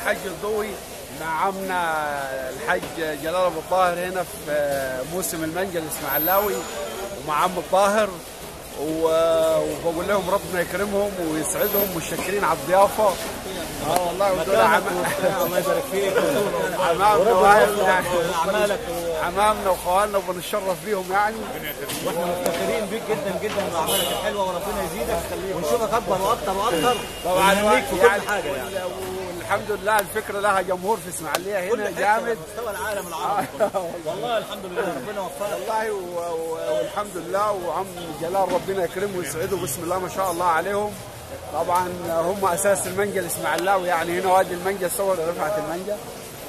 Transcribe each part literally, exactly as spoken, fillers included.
الحج الضوئي مع عمنا الحج جلال ابو الطاهر هنا في موسم المانجا الاسماعيلاوي ومع عم الطاهر، وبقول لهم ربنا يكرمهم ويسعدهم، متشكرين على الضيافه. اه والله ودول الله يبارك فيك، عمامنا واهلنا اعمالك عمامنا واخواننا وبنتشرف بيهم يعني، واحنا مفتخرين بيك جدا جدا باعمالك الحلوه، وربنا يزيدك ونشوفك اكبر واكتر واكتر طبعا في كل حاجه يعني. والحمد لله الفكره لها جمهور في اسماعيليه هنا جامد، مستوى العالم العربي والله الحمد لله، ربنا وفقك والله والحمد لله. وعم جلال ربنا يكرمه ويسعده، بسم الله ما شاء الله عليهم. طبعا هم اساس المانجا الاسماعيلاوي يعني، هنا وادي المانجا، صور رفعت المانجا.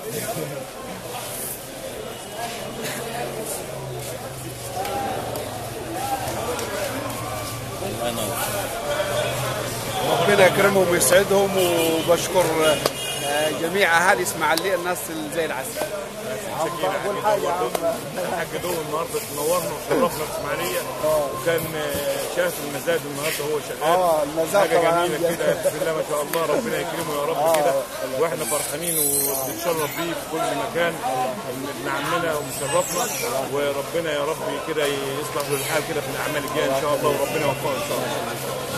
ربنا يكرمهم ويسعدهم، وبشكر جميع اهالي اسماعيليه الناس اللي زي العسل. بقول حاجه يا عم، الحاج ضوء النهارده نورنا وشرفنا في اسماعيليه، وكان شاف المزاد النهارده وهو شغال. اه المزاد حاجه جميله كده، بسم الله ما شاء الله، ربنا يكرمه يا رب كده، واحنا فرحانين وبنتشرف بيه في كل مكان، ابن عمنا ومشرفنا، وربنا يا رب كده يصلح له الحال كده في الاعمال الجايه ان شاء الله، وربنا يوفقه ان شاء الله.